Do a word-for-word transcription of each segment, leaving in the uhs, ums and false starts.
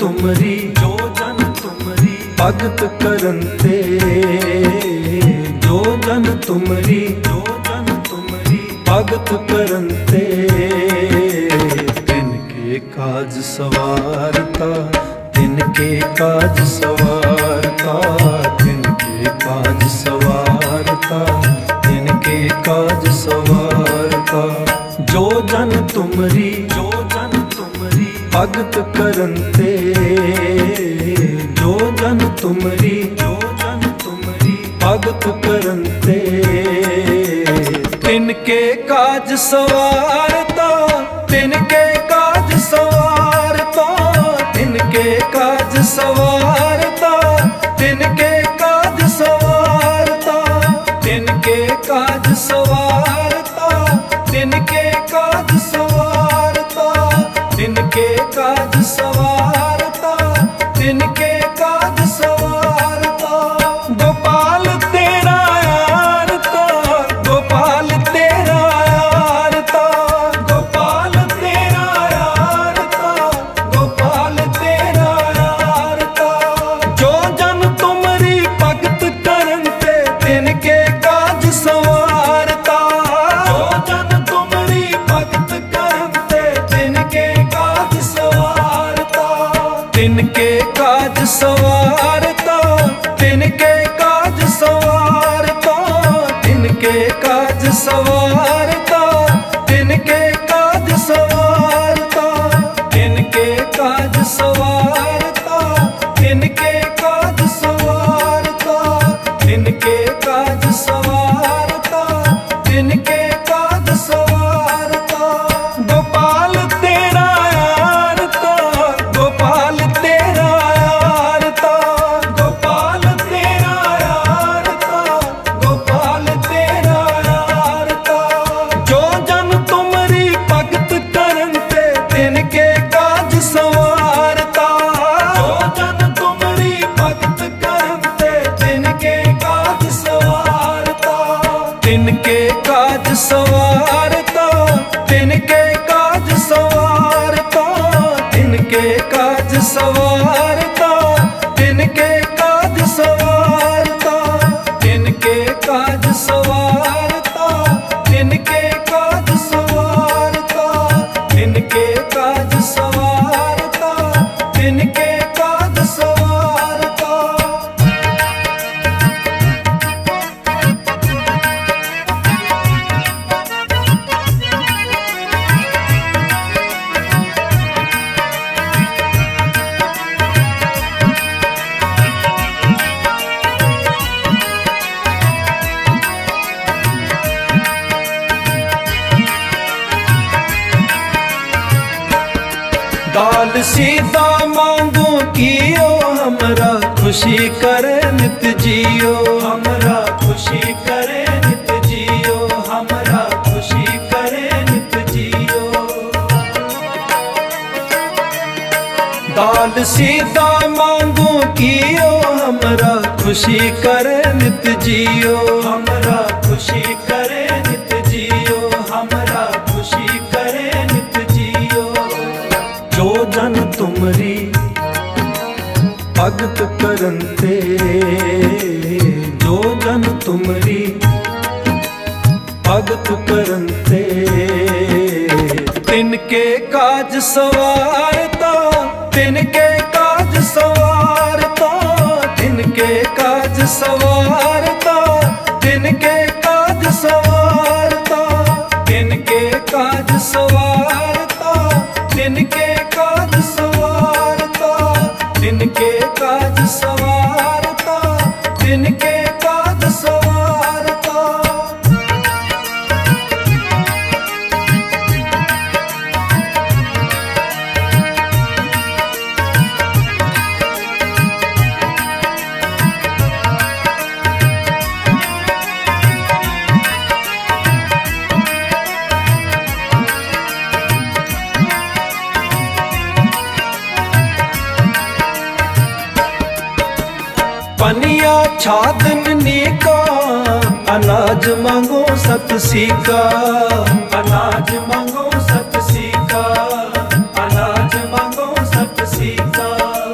तुमरी जो जन तुमरी भगत करन ते, जो जन तुमरी जो जन तुमरी भगत करन ते। तिनके काज सवारता, तिनके काज सवारता, तिनके काज सवारता, तिनके काज सवारता। जो जन तुमरी जो जन तुमरी भगत करन ते, जो जन तुमरी जो जन तुमरी भगत करन ते। तिनके काज सवारता, तिनके काज सवारता, तिनके काज सवारता, तिनके काज सवारता, तिनके काज सवारता, तिनके काज सवारता, तिनके काज सवारता, तिनके काज सवारता। गोपाल तेरा यारता, गोपाल तेरा यारता, गोपाल तेरा यारता, गोपाल तेरा यारता। जो जन तुमरी भगत करन ते, तिनके काज सवारता, जो जन तुमरी भगत करन ते, तिनके काज सवारता। तिनके काज सवारता, तिनके काज सवारता, तिनके काज सवारता, तिनके काज सवारता, तिनके काज सवारता, तिनके काज सवारता, तिनके काज सवारता, तिनके काज सवारता। गोपाल तेरा यारता, गोपाल तेरा यारता, गोपाल तेरा यारता, गोपाल तेरा यारता। जो जन तुमरी भगत करन ते, तिनके काज सवारता, जो जन तुमरी भगत करन ते, तिनके काज सवारता। तिनके काज सवारता, तिनके काज सवारता, तिनके काज सवारता, तिनके काज सवारता, तिनके काज सवारता, तिनके काज सवारता, तिनके काज सवारता, तिनके काज सवारता। दाल सीधा मांगो कियो, हमरा खुशी करे नित जियो, हमरा खुशी करे नित जियो, हमरा खुशी करे नित जियो। दाल सीधा मांगो कियो, हमरा खुशी करे नित जियो, हमरा खुशी करे नित जियो, हमरा खुशी करे नित जियो। जो जन तुमरी भगत करन ते, जो जन तुमरी भगत करन ते। तिनके काज सवारता, तिनके काज सवारता, तिनके काज सवारता, तिनके काज सवारता, तिनके काज सवारता, तिनके काज सवारता, तिनके काज सवारता, तिनके काज सवारता। पनिया छादन नीका, अनाज मांगो सत सीका, अनाज मांगो सत सीका, अनाज मांगो सत सीका।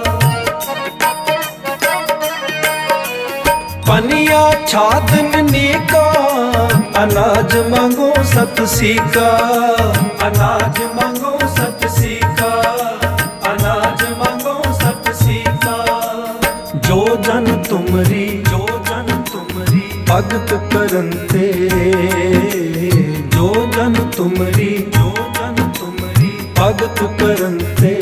पनिया छातनी का अनाज मांगो सत सीका, अनाज मांगो सत सीका, अनाज मांगो सत सीका। जो जन तुमरी, जो जन तुमरी भगत करंते, जो जन तुमरी, जो जन तुमरी भगत करंते।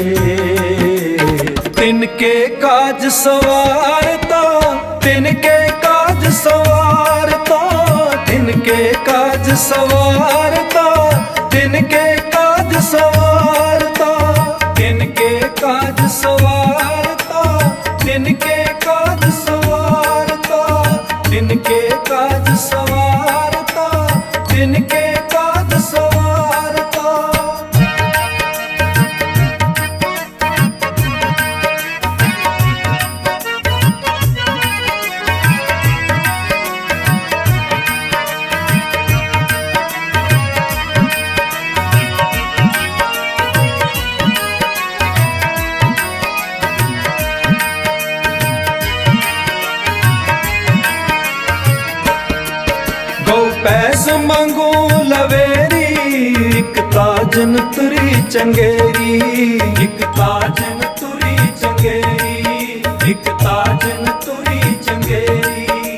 तिनके काज सवारता, तिनके काज सवारता, तिनके काज सवारता, तिनके काज सवारता, तिनके काज सवारता, तिनके काज सवारता, तिनके काज सवारता, तिनके काज सवारता। पैस मंगो लवेरी, एक ताजन तुरी चंगेरी, एक ताजन तुरी चंगेरी, एक ताजन तुरी चंगेरी।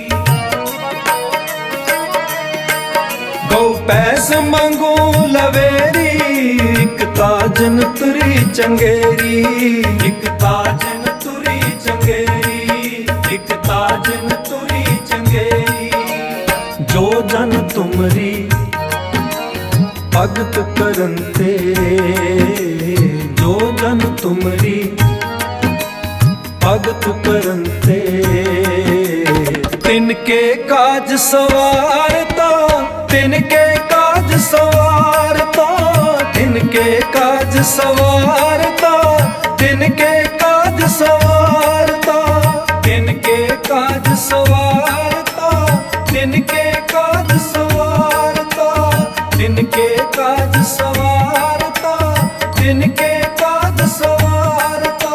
गौ पैस मंगो लवेरी, एक ताजन तुरी चंगेरी, एक ताजन तुरी चंगेरी, एक ताजन तुरी चंगेरी। जो जन तुमरी भगत करंते, जो जन तुमरी भगत करंते। तिनके काज सवारता, तिनके काज सवारता, तिनके काज सवारता, तिनके काज सवारता, तिनके काज सवारता, तिनके काज सवारता, तिनके काज सवारता, तिनके काज सवारता।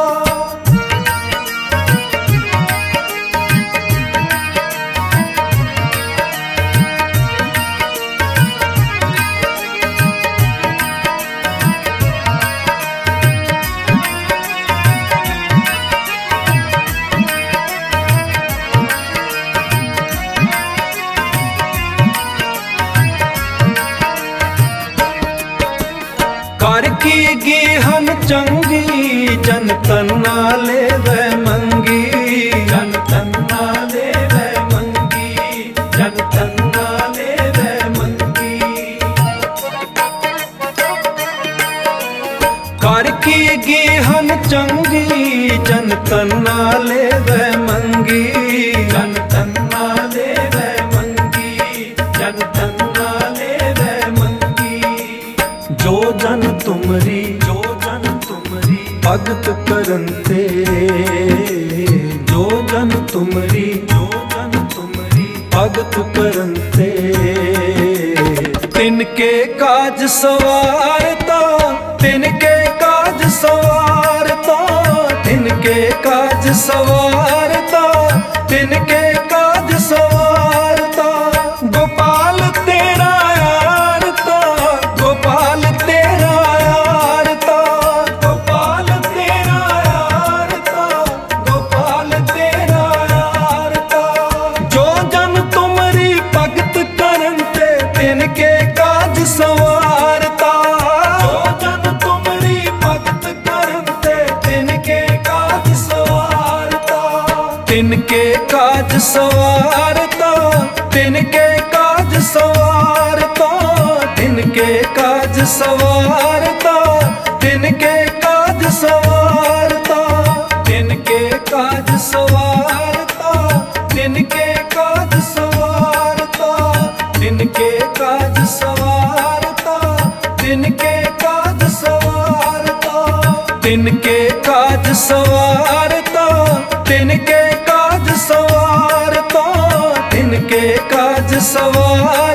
कर की गेहन चंगी, जन तन्ना ले वै मंगी, जन तन्ना ले वै मंगी, जन तन्ना ले वै मंगी। कर की गेहन चंगी, जन तन्ना ले वै मंगी, जन तन्ना ले वै मंगी, जन तन्ना ले वै मंगी। जो जन तुमरी, जो जन तुमरी भगत करंते, जो जन तुमरी, जो जन तुमरी भगत करंते। तिनके काज सवारता, तिनके काज सवारता, तिनके काज सवारता, तिनके काज सवारता। गोपाल तेरा यारता, गोपाल तेरा यारता, गोपाल तेरा यारता, गोपाल तेरा यारता। जो जन तुमरी भगत करंते, तिनके काज सवारता, जो जन तुमरी भगत करंते, तिनके काज सवारता, तिनके काज सवारता, तिनके काज सवारता, तिनके काज सवारता, तिनके काज सवारता, तिनके काज सवारता, तिनके काज सवारता, तिनके काज सवारता, तिनके काज सवारता, तिनके काज सवारता, तिनके काज सवारता, तिनके काज सवारता।